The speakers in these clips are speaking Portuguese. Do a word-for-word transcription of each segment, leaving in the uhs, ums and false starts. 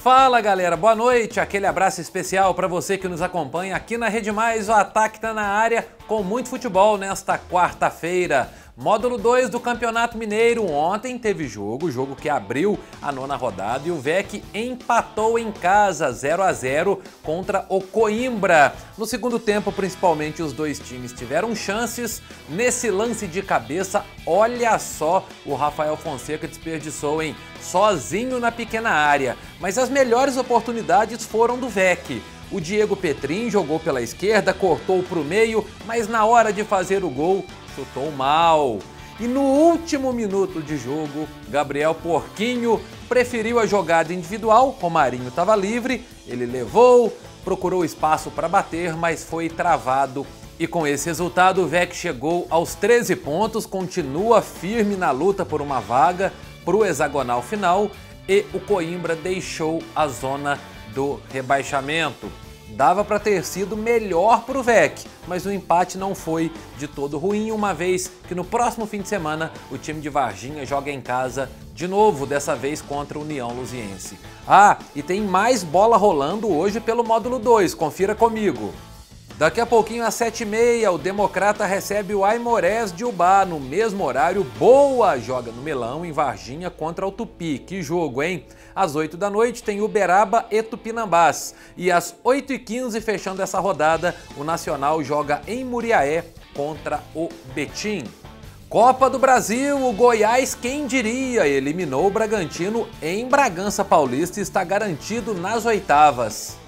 Fala galera, boa noite, aquele abraço especial para você que nos acompanha aqui na Rede Mais. O ataque tá na área com muito futebol nesta quarta-feira. Módulo dois do Campeonato Mineiro. Ontem teve jogo, jogo que abriu a nona rodada e o V E C empatou em casa zero a zero contra o Coimbra. No segundo tempo, principalmente, os dois times tiveram chances. Nesse lance de cabeça, olha só, o Rafael Fonseca desperdiçou, hein? Sozinho na pequena área. Mas as melhores oportunidades foram do V E C. O Diego Petrin jogou pela esquerda, cortou para o meio, mas na hora de fazer o gol, chutou mal. E no último minuto de jogo, Gabriel Porquinho preferiu a jogada individual. Romarinho estava livre, ele levou, procurou espaço para bater, mas foi travado. E com esse resultado, o V E C chegou aos treze pontos, continua firme na luta por uma vaga para o hexagonal final e o Coimbra deixou a zona do rebaixamento. Dava para ter sido melhor para o V E C, mas o empate não foi de todo ruim, uma vez que no próximo fim de semana o time de Varginha joga em casa de novo, dessa vez contra o União Luziense. Ah, e tem mais bola rolando hoje pelo módulo dois, confira comigo. Daqui a pouquinho, às sete e meia, o Democrata recebe o Aimorés de Ubá. No mesmo horário, Boa joga no Melão, em Varginha, contra o Tupi. Que jogo, hein? Às oito da noite tem Uberaba e Tupinambás. E às oito e quinze, fechando essa rodada, o Nacional joga em Muriaé contra o Betim. Copa do Brasil, o Goiás, quem diria, eliminou o Bragantino em Bragança Paulista e está garantido nas oitavas.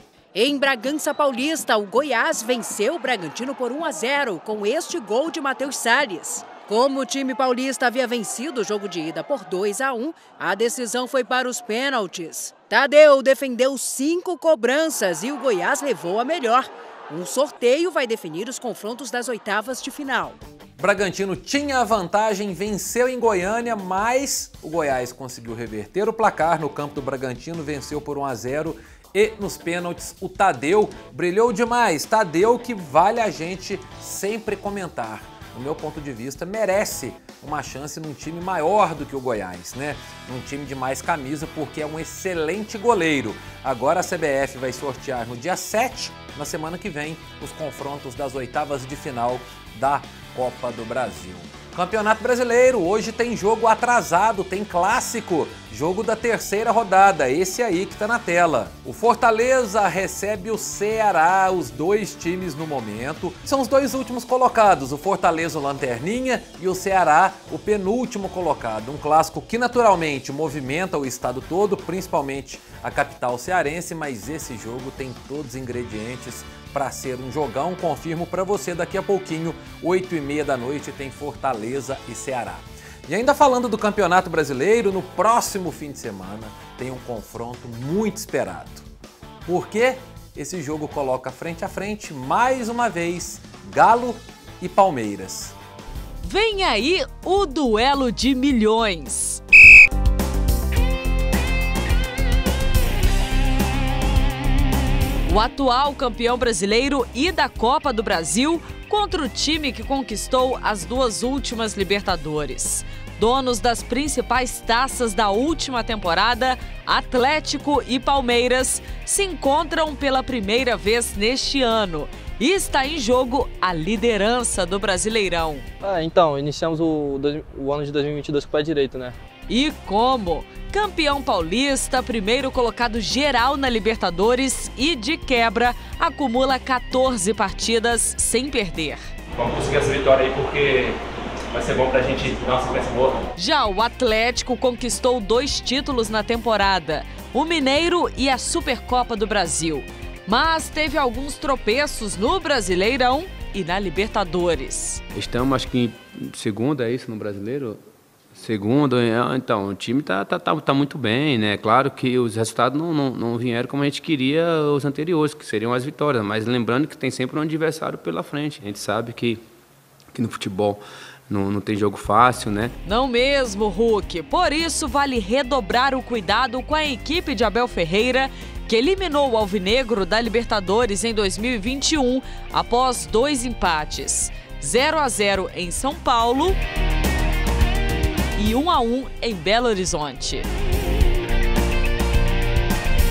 Em Bragança Paulista, o Goiás venceu o Bragantino por um a zero com este gol de Matheus Salles. Como o time paulista havia vencido o jogo de ida por dois a um, a decisão foi para os pênaltis. Tadeu defendeu cinco cobranças e o Goiás levou a melhor. Um sorteio vai definir os confrontos das oitavas de final. Bragantino tinha a vantagem, venceu em Goiânia, mas o Goiás conseguiu reverter o placar no campo do Bragantino, venceu por um a zero. E nos pênaltis, o Tadeu brilhou demais. Tadeu que vale a gente sempre comentar. No meu ponto de vista, merece uma chance num time maior do que o Goiás, né? Num time de mais camisa, porque é um excelente goleiro. Agora a C B F vai sortear no dia sete, na semana que vem, os confrontos das oitavas de final da Copa do Brasil. Campeonato Brasileiro, hoje tem jogo atrasado, tem clássico, jogo da terceira rodada, esse aí que tá na tela. O Fortaleza recebe o Ceará, os dois times no momento. São os dois últimos colocados, o Fortaleza o lanterninha e o Ceará o penúltimo colocado. Um clássico que naturalmente movimenta o estado todo, principalmente a capital cearense, mas esse jogo tem todos os ingredientes para ser um jogão. Confirmo para você daqui a pouquinho, oito e meia da noite, tem Fortaleza e Ceará. E ainda falando do Campeonato Brasileiro, no próximo fim de semana tem um confronto muito esperado. Porque esse jogo coloca frente a frente, mais uma vez, Galo e Palmeiras. Vem aí o duelo de milhões. O atual campeão brasileiro e da Copa do Brasil contra o time que conquistou as duas últimas Libertadores. Donos das principais taças da última temporada, Atlético e Palmeiras, se encontram pela primeira vez neste ano. E está em jogo a liderança do Brasileirão. Ah, então, iniciamos o, o ano de dois mil e vinte e dois com o pé direito, né? E como? Campeão paulista, primeiro colocado geral na Libertadores e, de quebra, acumula quatorze partidas sem perder. Vamos conseguir essa vitória aí porque vai ser bom pra gente dar uma sequência boa. Já o Atlético conquistou dois títulos na temporada, o Mineiro e a Supercopa do Brasil. Mas teve alguns tropeços no Brasileirão e na Libertadores. Estamos, acho que, em segundo, é isso, no Brasileiro? Segundo, então, o time tá, tá, tá, tá muito bem, né? Claro que os resultados não, não, não vieram como a gente queria os anteriores, que seriam as vitórias, mas lembrando que tem sempre um adversário pela frente. A gente sabe que, que no futebol não, não tem jogo fácil, né? Não mesmo, Hulk. Por isso, vale redobrar o cuidado com a equipe de Abel Ferreira, que eliminou o Alvinegro da Libertadores em dois mil e vinte e um após dois empates. zero a zero em São Paulo e um a um em Belo Horizonte.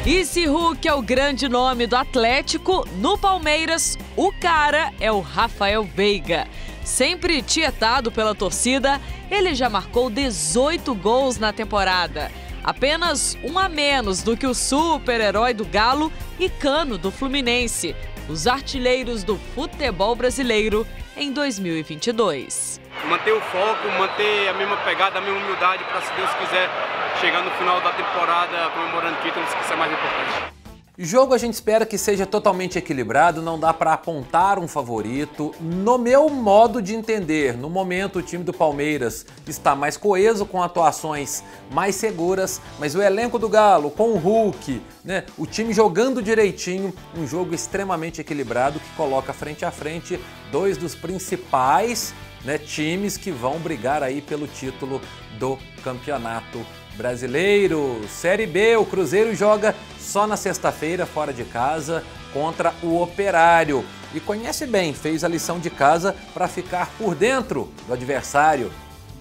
E se Hulk é o grande nome do Atlético, no Palmeiras, o cara é o Rafael Veiga. Sempre tietado pela torcida, ele já marcou dezoito gols na temporada. Apenas um a menos do que o super-herói do Galo e Cano do Fluminense, os artilheiros do futebol brasileiro em dois mil e vinte e dois. Manter o foco, manter a mesma pegada, a mesma humildade para, se Deus quiser, chegar no final da temporada comemorando títulos, que isso é mais importante. Jogo a gente espera que seja totalmente equilibrado, não dá para apontar um favorito. No meu modo de entender, no momento o time do Palmeiras está mais coeso, com atuações mais seguras, mas o elenco do Galo, com o Hulk, né, o time jogando direitinho, um jogo extremamente equilibrado que coloca frente a frente dois dos principais, né, times que vão brigar aí pelo título do Campeonato Brasileiro. Série B, o Cruzeiro joga só na sexta-feira, fora de casa, contra o Operário. E conhece bem, fez a lição de casa para ficar por dentro do adversário.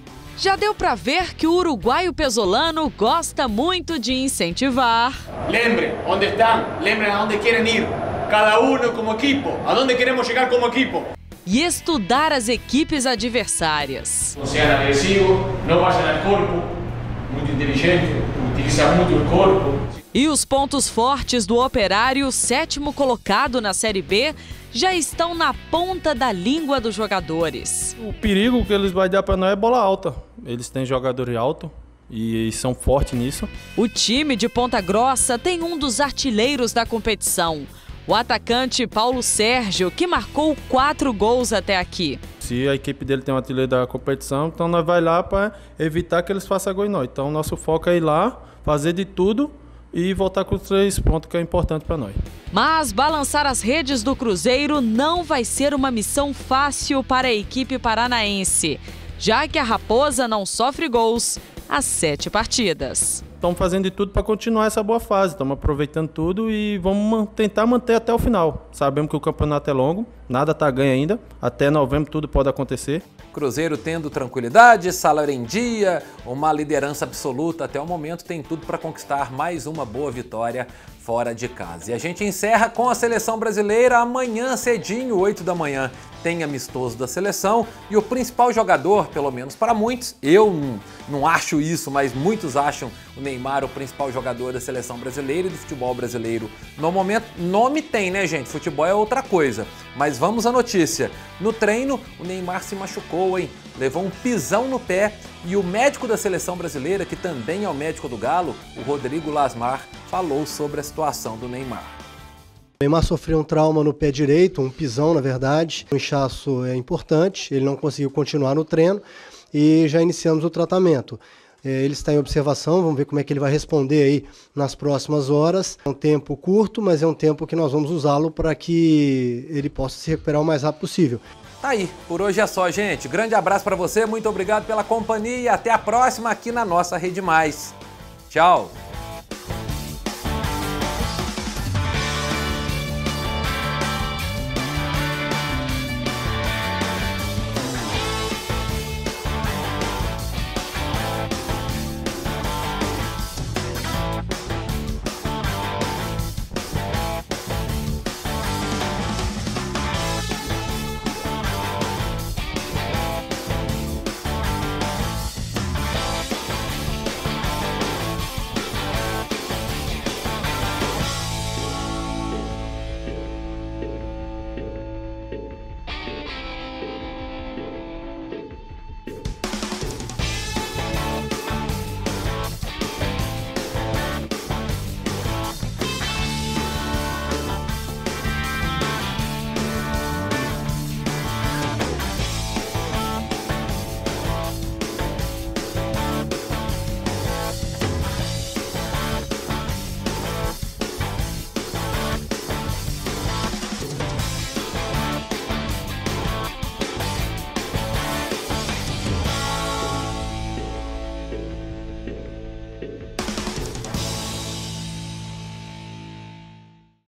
Já deu para ver que o uruguaio Pesolano gosta muito de incentivar. Lembrem onde estão, lembrem aonde querem ir. Cada um como equipo, aonde queremos chegar como equipo. E estudar as equipes adversárias. Não sejam agressivos, não baixem no corpo, muito inteligente, utiliza muito o corpo. E os pontos fortes do Operário, sétimo colocado na Série B, já estão na ponta da língua dos jogadores. O perigo que eles vão dar para nós é bola alta. Eles têm jogadores altos e são fortes nisso. O time de Ponta Grossa tem um dos artilheiros da competição, o atacante Paulo Sérgio, que marcou quatro gols até aqui. Se a equipe dele tem um artilheiro da competição, então nós vai lá para evitar que eles façam gol em nós. Então nosso foco é ir lá, fazer de tudo e voltar com os três pontos, que é importante para nós. Mas balançar as redes do Cruzeiro não vai ser uma missão fácil para a equipe paranaense, já que a Raposa não sofre gols há sete partidas. Estamos fazendo de tudo para continuar essa boa fase, estamos aproveitando tudo e vamos tentar manter até o final. Sabemos que o campeonato é longo, nada está ganho ainda, até novembro tudo pode acontecer. Cruzeiro tendo tranquilidade, salário em dia, uma liderança absoluta até o momento, tem tudo para conquistar mais uma boa vitória fora de casa. E a gente encerra com a seleção brasileira amanhã cedinho, oito da manhã. Tem amistoso da seleção e o principal jogador, pelo menos para muitos, eu não, não acho isso, mas muitos acham o Neymar o principal jogador da seleção brasileira e do futebol brasileiro. No momento, nome tem, né, gente? Futebol é outra coisa. Mas vamos à notícia. No treino, o Neymar se machucou, hein? Levou um pisão no pé e o médico da seleção brasileira, que também é o médico do Galo, o Rodrigo Lasmar, falou sobre a situação do Neymar. O Neymar sofreu um trauma no pé direito, um pisão na verdade. O inchaço é importante, ele não conseguiu continuar no treino e já iniciamos o tratamento. Ele está em observação, vamos ver como é que ele vai responder aí nas próximas horas. É um tempo curto, mas é um tempo que nós vamos usá-lo para que ele possa se recuperar o mais rápido possível. Tá aí, por hoje é só, gente. Grande abraço para você, muito obrigado pela companhia e até a próxima aqui na nossa Rede Mais. Tchau!